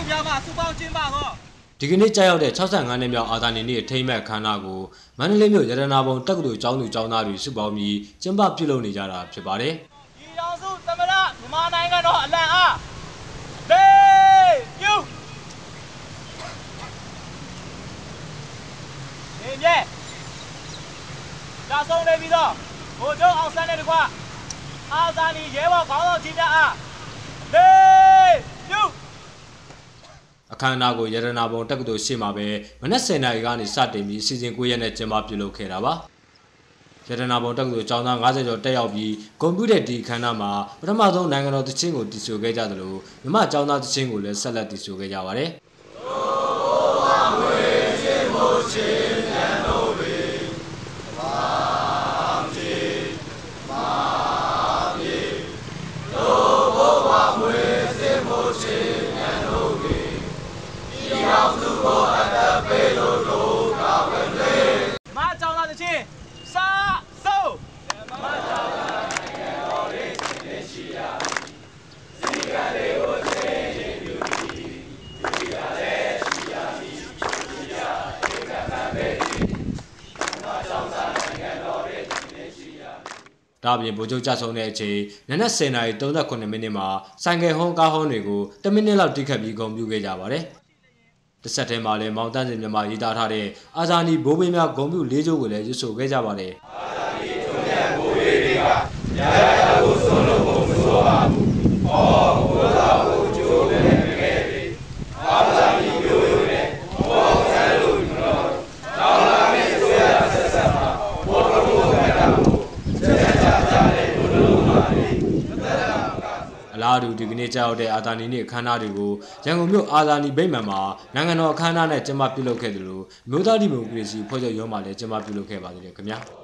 ဒီကနေ့ကြာရောက်တဲ့65နှစ်မြောက်အာဇာနည်နေ့အထိမ်းအမှတ်အခမ်းအနားကိုမန္တလေးမြို့ရတနာပုံတက္ကသိုလ်ကျောင်းသူကျောင်းသားတွေစုပေါင်းပြီးကျင်းပပြုလုပ်နေကြတာဖြစ်ပါတယ်။ဒီတော်စုသမရမြန်မာနိုင်ငံတော်အလံအားလေးပြုနေမြဲဒါဆုံးနေပြီးတော့ဘိုလ်ချုပ်အောင်ဆန်းတဲ့တကွအာဇာနည်ရဲဘော်ခေါင်းဆောင်ကြီးများအားလေးပြုအခမ်းအနားကိုရတနာပုံတက္ကသိုလ်ရှေ့မှာပဲမနက်10:00 နာရီကနေစတင်ပြီးအစီအစဉ်9ရက်နဲ့ကျင်းပပြုလုပ်ခဲ့တာပါရတနာပုံတက္ကသိုလ်ကျောင်းသား50ကျော်တက်ရောက်ပြီးကွန်ပျူတာဒီအခမ်းအနားမှာပထမဆုံးနိုင်ငံတော်သီချင်းကိုတည်ဆိုခဲ့ကြသလိုမြန်မာကျောင်းသားသီချင်းကိုလည်းဆက်လက်တည်ဆိုခဲ့ကြပါတယ်ဒါပြင်ဗိုလ်ချုပ်ကြဆုံးတဲ့အချိန်နနက်10:39 မိနစ်မှာဆိုင်ကယ်ဟွန်းကားဟွန်းတွေကို10 မိနစ်လောက်တိခတ်ပြီးဂုဏ်ပြုခဲ့ကြပါတယ်။တစ်ဆက်တည်းမှာလည်းမောင်တန်းစင်မြန်မာရေးသားထားတဲ့အာဇာနည်ဘိုးဘေးများဂုဏ်ပြု၄ချိုးကိုလည်းရွတ်ဆိုခဲ့ကြပါတယ်။အာဇာနည်ထုံးမြတ်ဘိုးဘေးတွေကညာရဖို့ဆုံးလို့မဆိုပါဘူး။ဟောဘုရားကိုကြိုးနဲ့ခဲ့ပြီ။အာဇာနည်မျိုးရိုးနဲ့ဘောဆန်းလို့တော့တောင်းလာမယ့်ဆိုရဆက်ဆက်မှာဘောတော်ဘုရားကိုအလားတူဒီကနေ့ကြောက်တဲ့အာဇာနည်နေ့အခမ်းအနားတွေကိုရန်ကုန်မြို့အာဇာနည်ဗိမာန်မှာနိုင်ငံတော်အခမ်းအနားနဲ့ကျင်းပပြုလုပ်ခဲ့တယ်လို့မြို့သားဒီမိုကရေစီဖွဲ့ချုပ်ရုံးမှလည်းကျင်းပပြုလုပ်ခဲ့ပါသေးတယ်ခင်ဗျာ။